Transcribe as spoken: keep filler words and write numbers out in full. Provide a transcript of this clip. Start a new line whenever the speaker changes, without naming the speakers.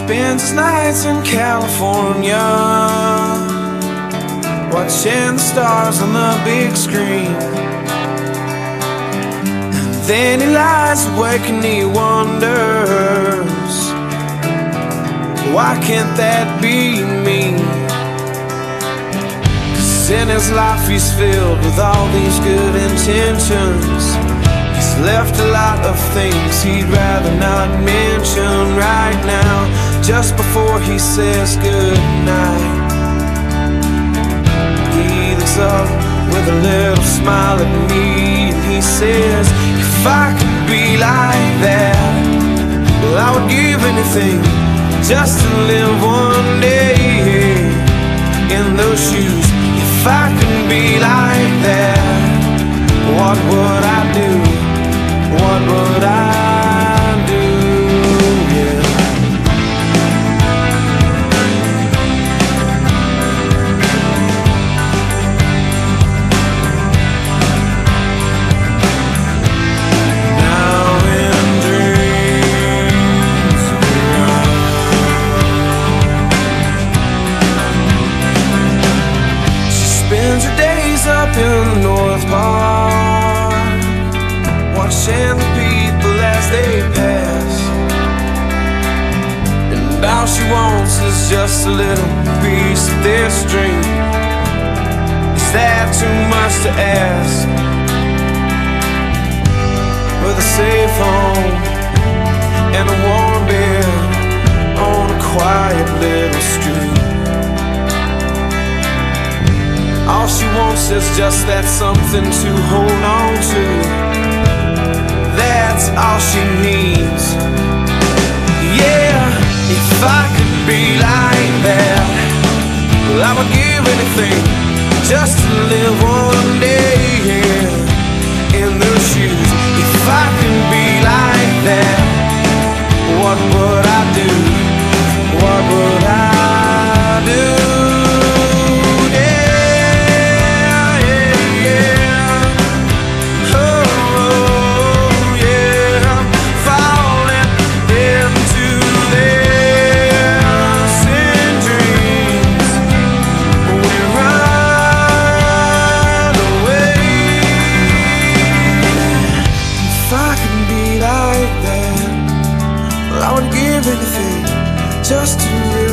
spends his nights in California, watching the stars on the big screen. And then he lies awake and he wonders, why can't that be me? 'Cause in his life he's filled with all these good intentions. He's left a lot of things he'd rather not mention right now, just before he says goodnight. He looks up with a little smile at me and he says, if I could be like that, well, I would give anything just to live one day in those shoes. If I could be like that, what would I do? What would I do? Yeah. Now in dreams beyond, she spends her days up in the North Park, watching the people as they pass. And all she wants is just a little piece of this dream. Is that too much to ask? With a safe home and a warm bed on a quiet little street. All she wants is just that something to hold on to. That's all she needs. Yeah, if I could be like that, well, I would give anything just to live one day in those shoes. If I could be like that, what would I do? What would I do? Just to